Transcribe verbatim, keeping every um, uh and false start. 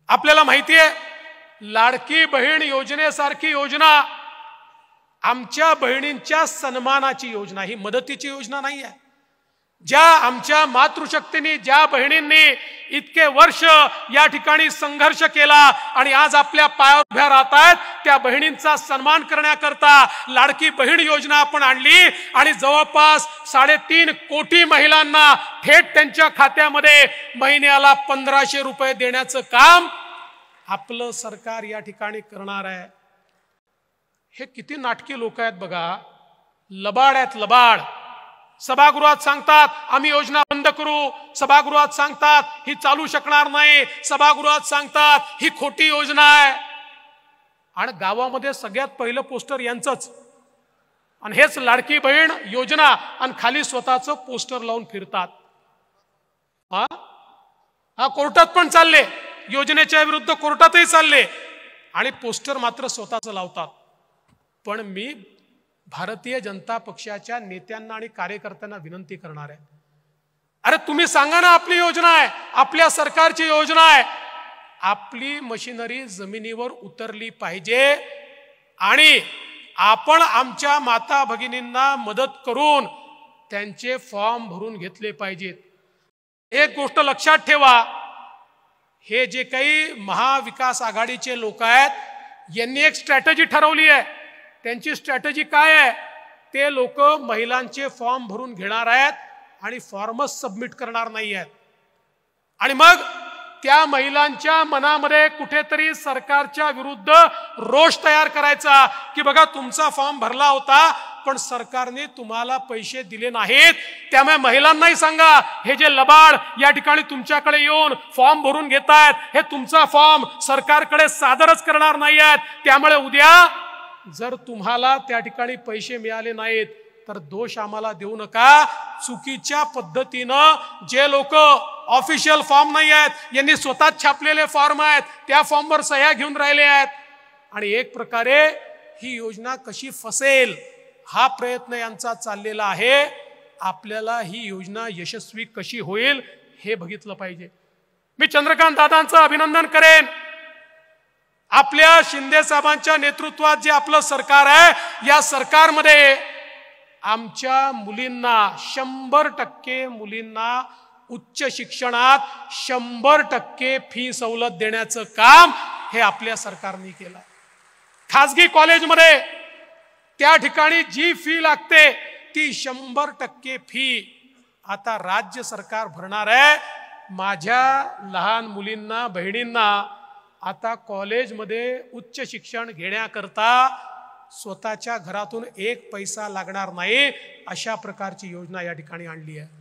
आपल्याला माहिती आहे लाडकी बहीण योजनेसारखी योजना आमच्या बहिणींच्या सन्मानाची योजना, ही मदतीची योजना नाही आहे। ज्या आमच्या मातृशक्तीने, ज्या बहिणींनी इतके वर्ष या ठिकाणी संघर्ष केला आणि आज आपल्या पायावर उभ्या राहत आहेत, त्या बहिणींचा सन्मान करण्याकरता लाडकी बहीण योजना आपण आणली आणि जवळपास साडेतीन कोटी महिलांना थेट त्यांच्या खात्यामध्ये महिन्याला पंधराशे रुपये देण्याचं काम आपलं सरकार या ठिकाणी करणार आहे। हे किती नाटकी लोक आहेत बघा, लबाड आहेत, लबाड। सभागृहात सांगतात आम्ही योजना बंद करू, सभागृहात सांगतात ही चालू शकणार नाही, सभागृहात सांगतात ही खोटी योजना आहे, आणि गावामध्ये सगळ्यात पहिलं पोस्टर यांचंच, आणि हेच लाडकी बहीण योजना, आणि खाली स्वतःचं पोस्टर लावून फिरतात। हा हा कोर्टात पण चालले, योजनेच्या विरुद्ध कोर्टातही चालले, आणि पोस्टर मात्र स्वतःच लावतात। पण मी भारतीय जनता पक्षाच्या नेत्यांना आणि कार्यकर्त्यांना विनंती करणार आहे, अरे तुम्ही सांगा ना, आपली योजना आहे, आपल्या सरकारची योजना आहे, आपली मशिनरी जमिनीवर उतरली पाहिजे आणि आपण आमच्या माता भगिनींना मदत करून त्यांचे फॉर्म भरून घेतले पाहिजेत। एक गोष्ट लक्षात ठेवा, हे जे काही महाविकास आघाडीचे लोक आहेत यांनी एक स्ट्रॅटेजी ठरवली आहे। त्यांची स्ट्रॅटेजी काय आहे? ते लोक महिलांचे फॉर्म भरून घेणार आहेत आणि फॉर्मच सबमिट करणार नाही आहेत, आणि मग त्या महिलांच्या मनामध्ये कुठेतरी सरकारच्या विरुद्ध रोष तयार करायचा की बघा तुमचा फॉर्म भरला होता पण सरकारने तुम्हाला पैसे दिले नाहीत, त्यामुळे महिलांनाही सांगा हे जे लबाड या ठिकाणी तुमच्याकडे येऊन फॉर्म भरून घेत आहेत, हे तुमचा फॉर्म सरकारकडे सादरच करणार नाही आहेत, त्यामुळे उद्या जर तुम्हाला त्या ठिकाणी पैसे मिळाले नाहीत तर दोष आम्हाला देऊ नका। चुकीच्या पद्धतीनं जे लोक ऑफिशियल फॉर्म नाही आहेत, यांनी स्वतः छापलेले फॉर्म आहेत, त्या फॉर्मवर सह्या घेऊन राहिले आहेत, आणि एक प्रकारे ही योजना कशी फसेल हा प्रयत्न यांचा चाललेला आहे। आपल्याला ही योजना यशस्वी कशी होईल हे बघितलं पाहिजे। मी चंद्रकांत दादांचं अभिनंदन करेन, आपल्या शिंदे साहेबांच्या नेतृत्वात जे आपलं सरकार आहे, या सरकारमध्ये आमच्या मुलींना शंभर टक्के मुलींना उच्च शिक्षणात शंभर टक्के फी सवलत देण्याचं काम हे आपल्या सरकारने केलं। खासगी कॉलेजमध्ये त्या ठिकाणी जी फी लागते ती शंभर टक्के फी आता राज्य सरकार भरणार आहे। माझ्या लहान मुलींना, बहिणींना आता कॉलेजमध्ये उच्च शिक्षण घेण्याकरता स्वतःच्या घरातून एक पैसा लागणार नाही, अशा प्रकारची योजना या ठिकाणी आणली आहे।